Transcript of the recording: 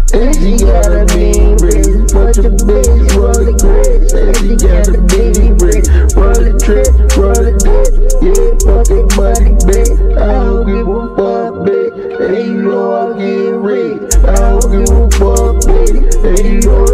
And she got a mean wrist, but your bitch roll the grits. And she got a mean wrist, roll the trip, roll the dip. Yeah, fucking money, bitch. I don't give a fuck, bitch. And you know I get rich. I don't give a fuck, bitch. And you know